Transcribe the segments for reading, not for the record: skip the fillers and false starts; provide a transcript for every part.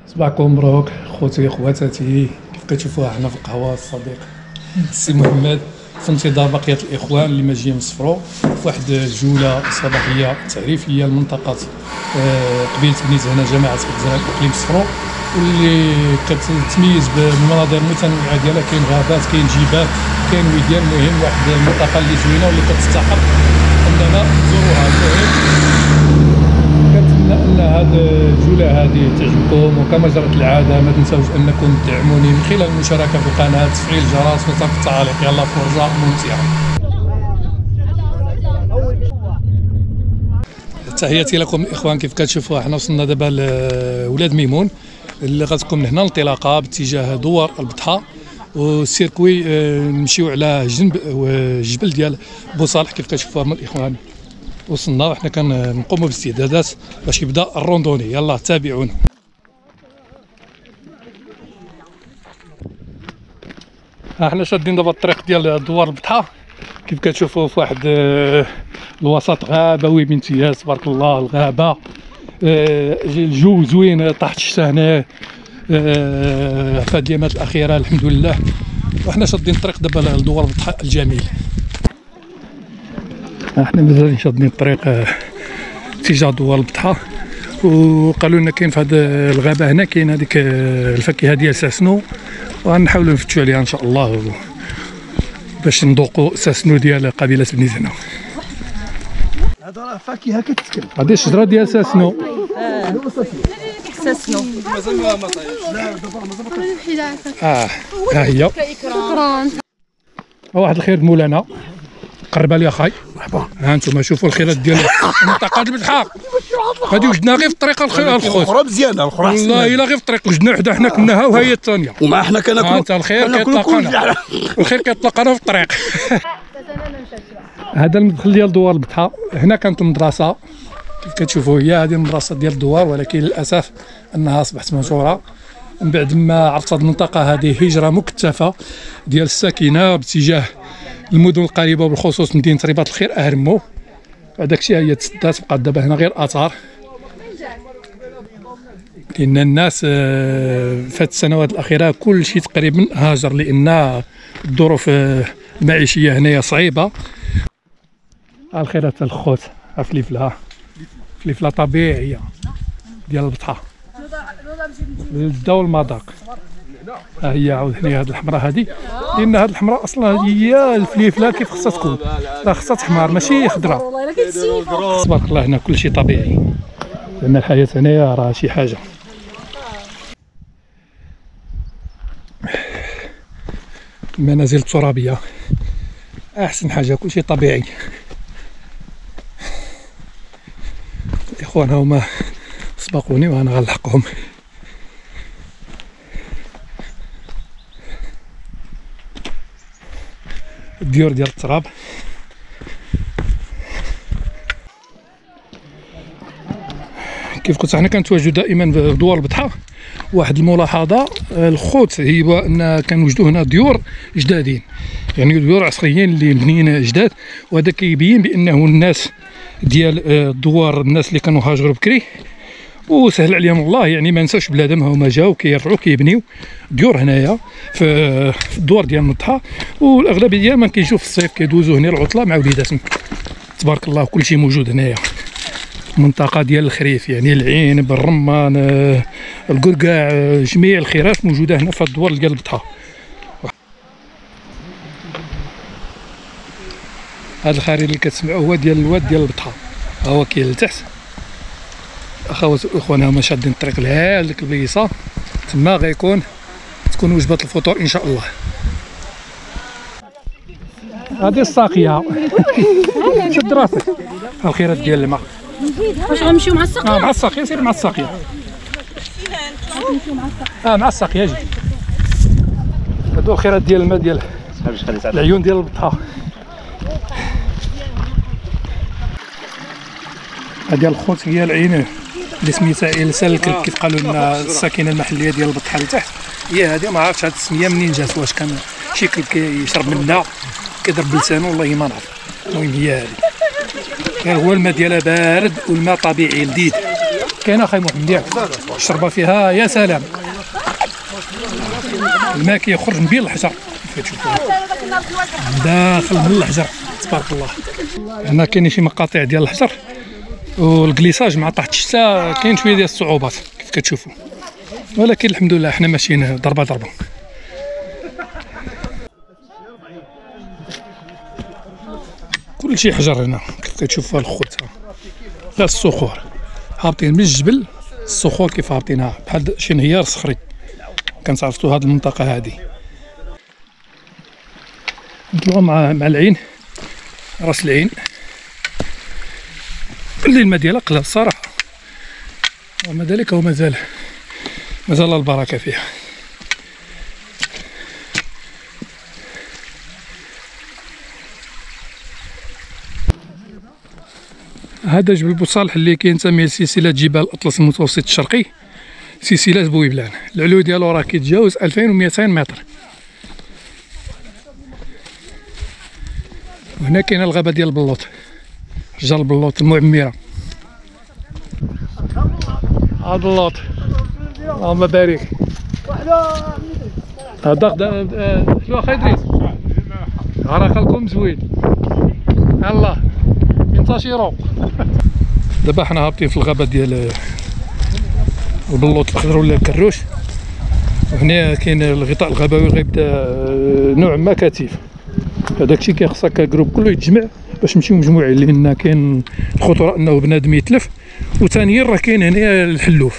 صباحكم مبروك خوتي خواتاتي. كيف كتشوفوها حنا في القهوه الصديق السي محمد في انتظار بقيه الاخوان اللي ما جايين يصفروا في واحد الجوله صباحيه تعريفيه لمنطقه قبيله بني زهنه جماعه بزران اقليم صفرو، واللي كتتميز بمناظر متنوعه ديالها. كاين غابات، كاين جبال، كاين وديان. المهم واحد المنطقه اللي زوينه واللي كتستحق اننا نزوروها. كنتمنى ان هذه الجوله هذه تعجبكم، وكما جرت العاده ما تنساوش انكم تدعموني من خلال المشاركه في القناه، تفعيل الجرس وترك التعاليق. يلا فرجه ممتعه. تحياتي لكم الاخوان. كيف كتشوفوا حنا وصلنا دابا لولاد ميمون اللي غتكون من هنا الانطلاقه باتجاه دوار البطحه والسيركوي. نمشيو على جنب الجبل ديال بوصالح. كيف كتشوفوا الاخوان وصلنا وحنا كنقوموا بالاستعدادات باش يبدا الروندوني. يلا تابعونا. حنا شادين دابا الطريق ديال دوار البطحه. كيف كتشوفوا في واحد الوسط غابوي بامتياز تبارك الله. الغابه الجو زوين طاحت الشتا هنا في هاد الأيامات الاخيره الحمد لله. وحنا شادين الطريق دابا لدوار البطحه الجميل. احنا مازال شادين الطريق اتجاه دوار البطحه، وقالوا لنا كاين في هذه الغابه هنا كاين هذيك الفاكهه ديال ساسنو، وغنحاولوا نفتشوا عليها ان شاء الله باش نذوقوا ساسنو ديال قبيله بني زهنه. هذا راه فاكهه كتسكن. هذه الشجره ديال ساسنو. ساسنو مازال ما طايحش. لا دابا مازال ها هي. شكرا. واحد الخير مولانا. قربها لي اخاي. مرحبا. ها انتم شوفوا الخيرات ديال منطقه البطحه. غادي وجدنا غير في الطريق الخوت. الاخرى مزيانه، الاخرى والله الا غير في الطريق وجدنا وحده حنا كناها وهي الثانيه. وما حنا كناكلوا. انت الخير كيطلقنا. الخير كيطلقنا في الطريق. هذا المدخل ديال دوار البطحه. هنا كانت المدرسه كيف كتشوفوا، هي هذه المدرسه ديال الدوار، ولكن للاسف انها اصبحت مهجوره من بعد ما عرفت هذه المنطقه هذه هجره مكثفه ديال الساكنه باتجاه المدن القريبه وبالخصوص مدينه رباط الخير اهرمو. هذاك الشيء هي تسدات، بقات دابا هنا غير اثار. لان الناس في هذه السنوات الاخيره كل شيء تقريبا هاجر، لان الظروف المعيشيه هنايا صعيبه. الخيرات الخوت فليفله طبيعيه ديال البطحه للدا والمذاق. ها هي عاود هنا هذه الحمراء هذه، لان هذه الحمراء اصلا هي الفليفله كيف خصها تكون، راه خصها تحمر ماشي خضراء. تبارك الله هنا كل شيء طبيعي، لان الحياه هنايا راه شي حاجه. المنازل الترابيه احسن حاجه، كل شيء طبيعي. الاخوان هما سبقوني وانا غنلحقهم. الديور ديال التراب. كيف قلت حنا كنتواجدوا دائما في دوار البطحه. واحد الملاحظه الخوت هي ان كنوجدوا هنا ديور جدادين، يعني ديور عصريين اللي مبنيين جداد، وهذا كيبين بانه الناس ديال الدوار الناس اللي كانوا هاجروا بكري وسهل عليهم الله، يعني ما نساوش بلادهم، هما جاو كيرجعوا كيبنيو ديور هنايا في الدوار ديال البطحه. والاغلبيه ديالهم كيجيو في الصيف كيدوزوا هنا العطله مع وليداتهم. تبارك الله كل شيء موجود هنايا. منطقه ديال الخريف، يعني العنب، الرمان، القرقاع، جميع الخيرات موجوده هنا في الدوار ديال البطحه. هذا الخرير اللي كتسمعوا هو ديال الواد ديال البطحه، ها هو كاين لتحت. اخوات واخوان هما شادين الطريق لهاديك البيصه، تما غيكون تكون وجبه الفطور ان شاء الله. هذه الساقيه. شد راسك. الخيرات ديال الماء. واش غنمشيو مع الساقيه؟ مع الساقيه، سير مع الساقيه. مع الساقيه اجي. هادو الخيرات ديال الماء ديال العيون ديال البطحه. هذه الخوت هي العين اللي سميتها إلسا الكلب كيف قالوا لنا الساكنه المحليه ديال البطحه لتحت. هي هذه ما عرفتش هذه السميه منين جات، واش كان شي كلب كيشرب منها كيضرب بلسانه والله ما نعرف. المهم هي هذه، هو الماء ديالها بارد والماء طبيعي لذيذ. كاينه اخي محمد ياك الشربه فيها يا سلام، الماء كيخرج من بين الحجر كيف كتشوفوا داخل من الحجر تبارك الله. هنا كاينين شي مقاطع ديال الحجر والكليساج مع طاحت الشتاء كاين شويه ديال الصعوبات كيف كتشوفوا، ولكن الحمد لله حنا ماشيين ضربه ضربه. كل شيء حجر هنا كيف كتشوفوا الخوت، غير الصخور هابطين من الجبل، الصخور كيف هابطينها بحال شي انهيار صخري كنتعرفتوا هذه المنطقه هذه. نطلعوا مع العين، راس العين اللي الماء ديالها قلال الصراحه، ومع ذلك هو مازال البركه فيها. هذا جبل بوصالح اللي كينتمي لسلسله جبال الاطلس المتوسط الشرقي، سلسله بويبلان، العلو ديالو راه كيتجاوز 2200 متر. وهنا كاينه الغابه ديال البلوط، شجر البلوط المعمره. البلوط اللهم بارك. هذا شنو اخي ادريس عراقلكم زوين الله ينتشروا. دابا حنا هابطين في الغابه ديال البلوط الاخضر ولا الكروش، وهنا كاين الغطاء الغابوي غيبدا نوع ما كثيف. هذاك الشيء كيخصك الجروب كله يتجمع باش نمشيو مجموعين، لان كاين الخطوره انه بنادم يتلف، وثانيا راه كاين هنا الحلوف.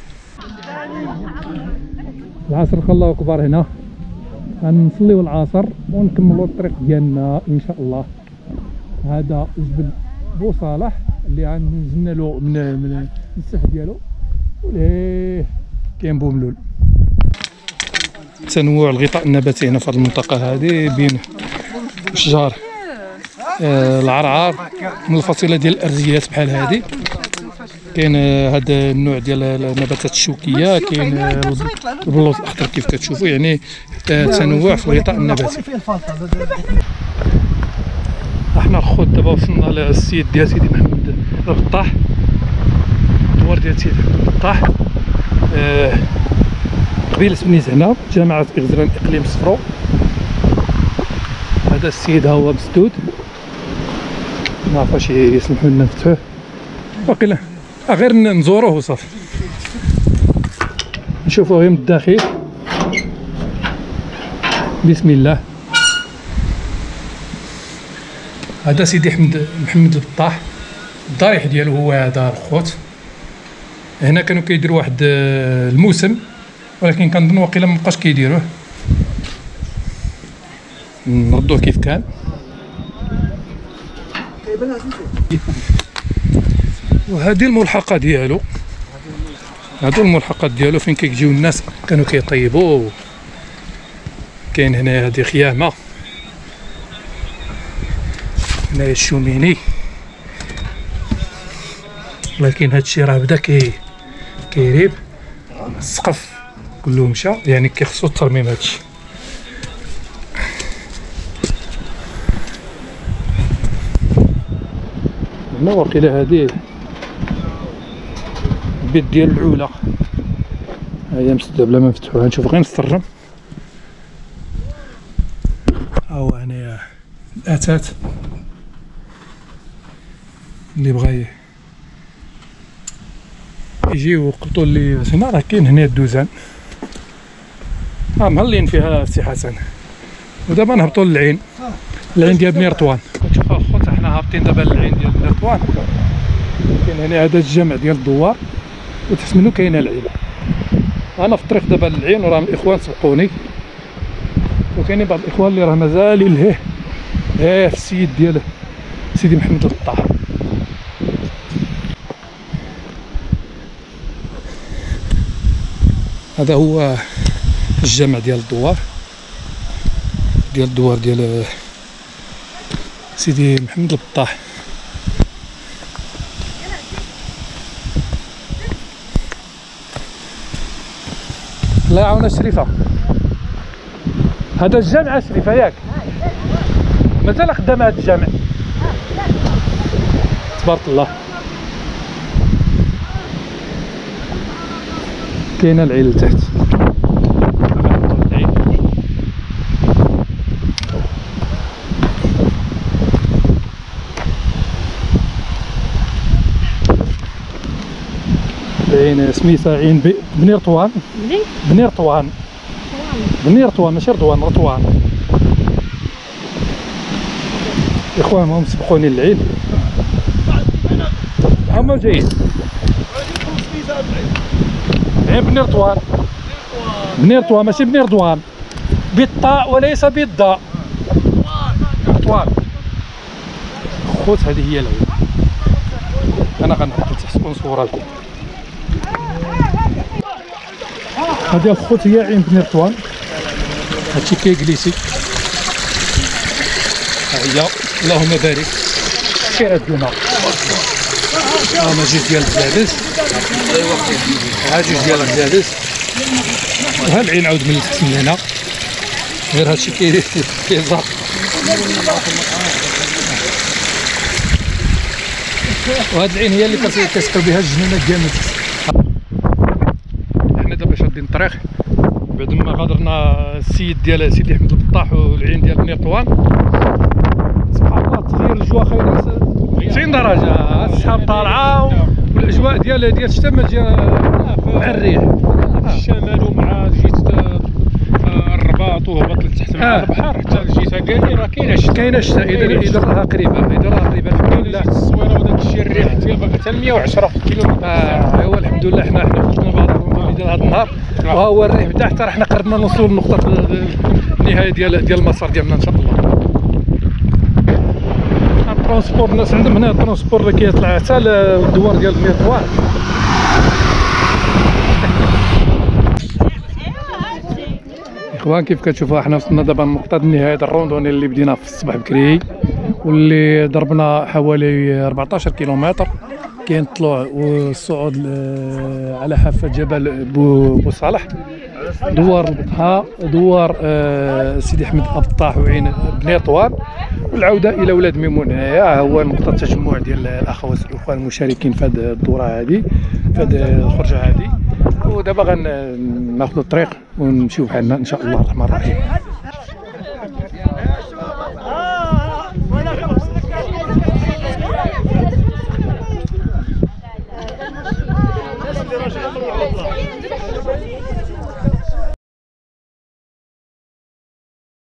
العصر الله اكبر، هنا غنصليو العصر ونكملوا الطريق ديالنا ان شاء الله. هذا جبل بوصالح اللي غنزلنا له من السح ديالو، وليه كاين بوملول. تنوع الغطاء النباتي هنا في هذه المنطقه هذه بين اشجار العرعار من الفصيله ديال الارزيات بحال هذه. كاين هذا النوع ديال النباتات الشوكيه، كاين البلوط الاخضر كيف كتشوفوا، يعني تنوع في الغطاء النباتي. احنا الخوت دابا وصلنا للسيد ديال سيدي محمد البطاح، الدوار ديال سيدي البطاح قبيله بني زهنه، جامعه اغزران اقليم الصفرو. هذا السيد ها هو مسدود، ما عرف واش يسمحوا لنا نفتحوه، باقي غير نزوروه وصافي، نشوفوه غير من الداخل. بسم الله. هذا سيدي محمد البطاح، الضريح ديالو هو هذا الخوت. هنا كانوا كيديروا واحد الموسم، ولكن كنظن واقيلا مابقاش كيديروه، نردوه كيف كان. وهذه الملحقه ديالو، هادو الملحقات ديالو فين كيجيو الناس كانوا كيطيبوا. كاين هنا هذه خيامه، هنايا الشوميني، ولكن هادشي راه بدا كيريب، السقف كله مشى، يعني كيخصو الترميم هادشي. هنا واقيلا هادي البيت ديال العلا، هي مسدوده بلا ما نفتحوها، نشوف غير نسترم. ها هو هنايا الاتات اللي بغا يجيو وقلتوا لي هنا راه كاين هنا الدوزان، مهلين فيها سي حسن. ودابا نهبطوا للعين، العين ديال بني رطوان. كتشوفوا الخوت حنا هابطين دابا للعين ديال بني رطوان. كاين هنا هذا الجامع ديال الدوار، وتحت منو كاينه العين. انا في الطريق دابا للعين، وراه الاخوان سبقوني، وكاينين بعض الاخوان اللي راه مازال يلهيه في السيد ديال سيدي محمد البطاح. هذا هو الجامع ديال الدوار، ديال سيدي محمد البطاح. الله يعاونها شريفه. هذا الجامع شريفه ياك؟ مازال خدامه هذا الجامع تبارك الله. كاينه العين لتحت. العين سميتها عين بني رطوان. بني رطوان. بني رطوان ماشي رضوان، رطوان. اخوان هم سبقوني للعين، هما جايين. عين بني رطوان. بني رطوان ماشي بني رضوان، بالطاء وليس بالضاء. رطوان. خوت هذه هي العين. انا غنحط تحت صورة لكم. هذه الخوت هي عين بني رطوان. هادشي كيجليسي. ها هي اللهم بارك. كاينه الماء. هما جوج ديال البزادس. ها جوج ديال البزادس. وها العين عاود من تحت من هنا. غير هادشي كيزار. وهاد العين هي اللي كتسقي بها الجنينه ديالنا. حنا دابا شادين الطريق بعد ما غادرنا السيد ديال سيدي احمد البطاح والعين ديال بني رطوان. سبحان الله تغير الجو خاينه 90 درجه. السحاب طالعه والاجواء ديال الشتاء ماشيه مع الريح في الشمال ومع جيت الرباط وهبط لتحت مع البحر حتى جيتها كاين راه كاينه الشتاء. اذا راها قريبه، الحمد لله. التصويره وداك الشيء الريح حتى 110 كيلومتر. ايوا الحمد لله حنا فوتنا بعض ديال هذا النهار. وها هو الريح بدا حتى راه حنا قربنا نوصلوا لنقطه النهايه ديال المسار ديالنا ان شاء الله. الترونسبور الناس عندهم هنا الترونسبور اللي كيطلع حتى للدوار ديال بني رطوان. اخوان كيف كتشوفوا حنا وصلنا دابا لنقطه النهايه ديال الروندوني اللي بدينا في الصباح بكري، واللي ضربنا حوالي 14 كيلومتر. كاين الطلوع والصعود على حافه جبل بو صالح، دوار البطحاء، دوار سيدي احمد البطاح وعين بني رطوان، والعوده الى ولاد ميمون. ها هو نقطه التجمع ديال الاخوات والاخوان المشاركين في هذه الدوره هذه، في هذه الخرجه هذه. ودابا غناخذوا الطريق ونمشيو بحالنا ان شاء الله الرحمن الرحيم.